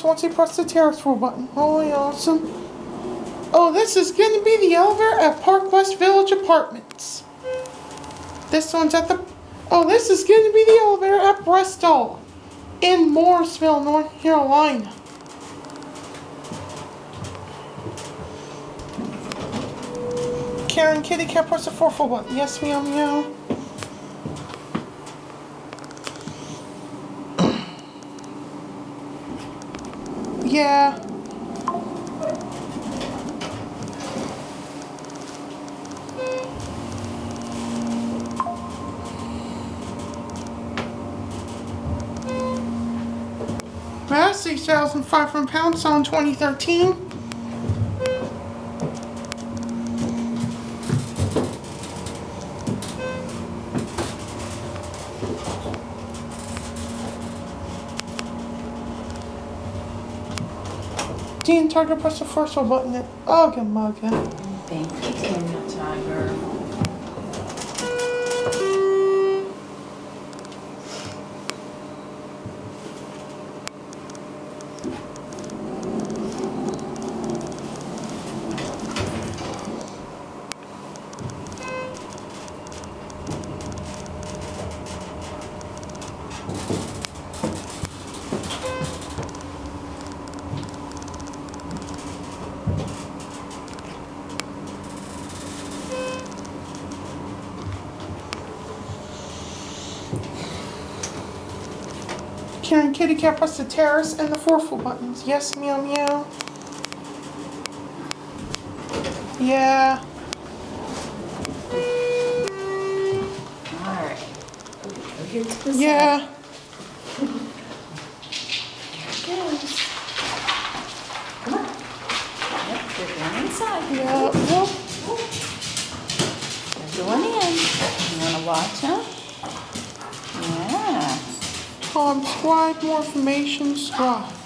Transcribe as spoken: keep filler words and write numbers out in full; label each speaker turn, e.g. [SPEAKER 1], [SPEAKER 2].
[SPEAKER 1] bounce once you press the terrace floor button. Holy awesome. Oh, this is going to be the elevator at Park West Village Apartments. This one's at the... Oh, this is going to be the elevator at Bristol in Morrisville, North Carolina. Karen, kitty cat, press the four full button. Yes, meow, meow. Yeah. That's six thousand five hundred pounds on twenty thirteen. Dean Tiger, press the first one button. Ugga mugga.
[SPEAKER 2] Thank you, Tina Tiger.
[SPEAKER 1] Karen, kitty cat, press the terrace and the four full buttons. Yes, meow, meow. Yeah.
[SPEAKER 2] Alright. Here's the
[SPEAKER 1] Yeah.
[SPEAKER 2] Here it goes. Come on. Yep, there's one inside.
[SPEAKER 1] Yeah. Well,
[SPEAKER 2] There's one in. You want to watch him? Yeah.
[SPEAKER 1] Tom, subscribe, more information, subscribe.